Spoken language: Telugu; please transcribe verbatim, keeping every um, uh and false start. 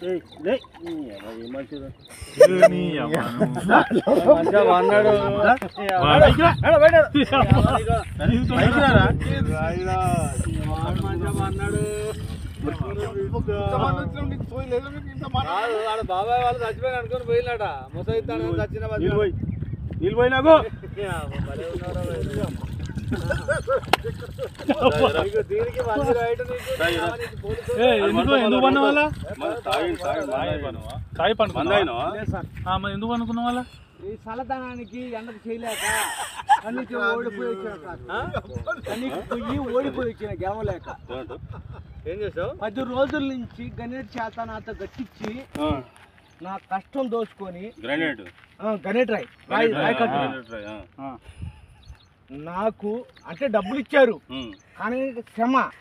బాబాయ్ వాళ్ళు చచ్చిపోయి అనుకుని పోయినట ముసైతాను చచ్చిన నీళ్ళు పోయినాకు ఎందుకు పన్న వాళ్ళ తాయి పండు ఎందుకు అనుకున్న వాళ్ళ ఈ చల్లదనానికి ఎండకు చేయలేక కన్నీకి ఓడిపోయి వచ్చిన కన్నీకి పోయి ఓడిపోయి వచ్చిన గెలవలేక ఏం చేసావు పది రోజుల నుంచి గణేట్ చేత నాతో గట్టించి నా కష్టం దోచుకొని గ్రానైట్ గణేట్ రాయ్ రాయ్ రాయ్ కట్టు నాకు అంటే డబ్బులు ఇచ్చారు కానీ శ్రమ